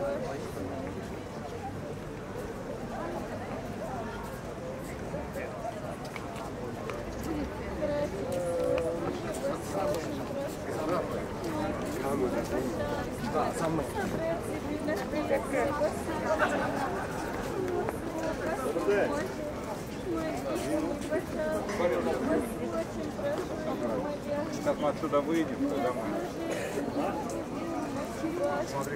Сейчас мы отсюда выйдем, тогда мы... Смотри.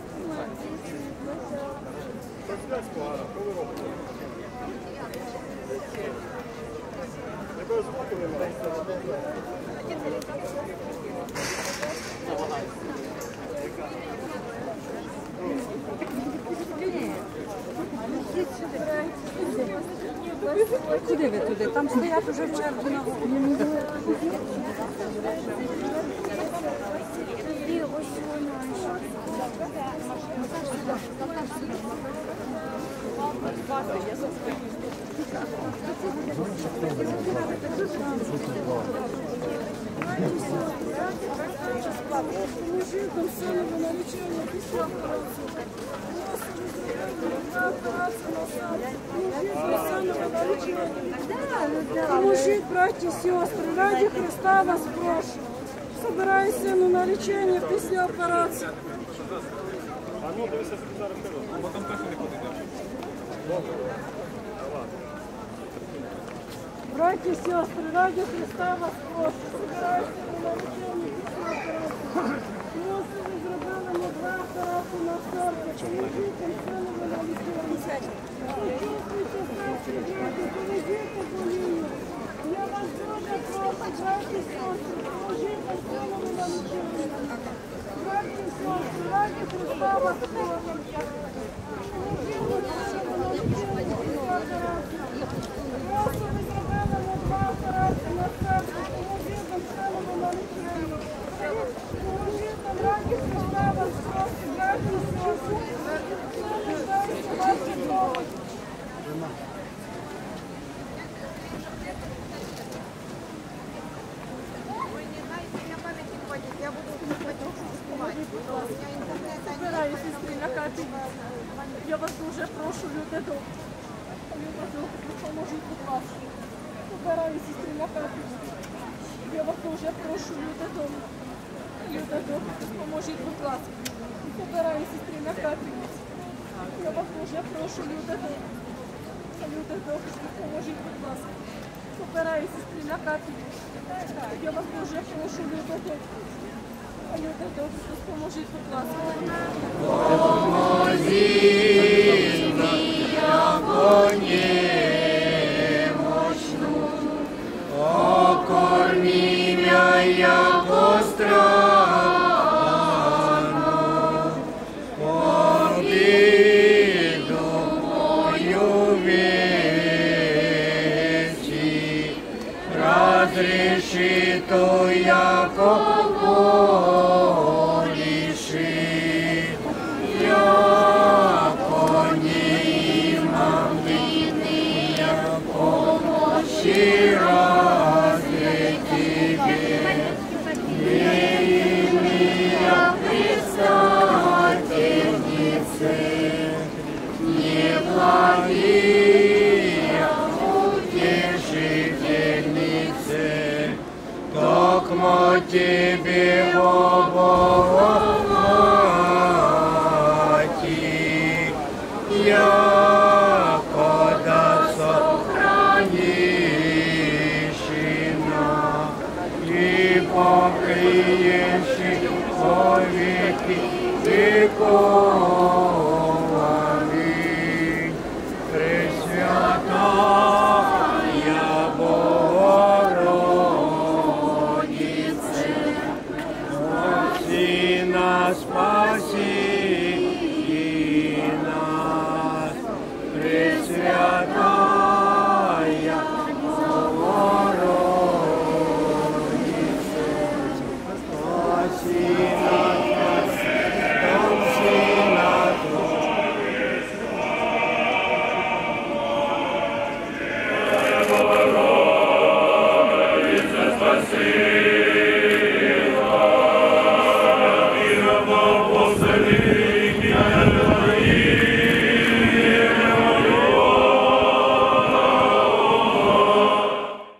Куди ви туди? Там стоять уже в чергу на вулиці. Поможіть, браті і сестри, раді Христа вас прошу. Собираю сину на лічення після операції. Браті і сестри, раді Христа вас прошу. Собираю сину на лічення після операції. Мусили зробили ми 2 операції на серце. Поможіть їм сину на лічення. Почувствуйте серце, діти, поведіть по лінію. Я вас дуже прошу, браті і сестри, поможіть їм сину на лічення. Браті і сестри, раді Христа вас прошу. Поможіть їм сину на лічення після операції. Просто ви зробили ми 2 операції на серце. Поможіть їм сину на лічення. Поможіть нам, раді Христа вас прошу, браті і сестри. Я буду спілкуватися. Збираю сестри на хаті. Я вас дуже прошу, люди добрі. Люди добрі, поможіть, будь ласка. Збираю сестри на хаті. Я вас дуже прошу, люди добрі. Люди добрі, поможіть, будь ласка. Збираю сестри на хаті. Я вас дуже прошу, люди добрі. Люди добрі, поможіть, будь ласка. Збираю сестри на хаті. Я вас дуже прошу, люди добрі. Люди добрі, поможіть, будь ласка. Поможіть мені, яко немощну, окорми м'я, яко странну, обіду мою вечі, разреши то, яко Тебе обогати, яко да сохранишь и покриешь по веки веков.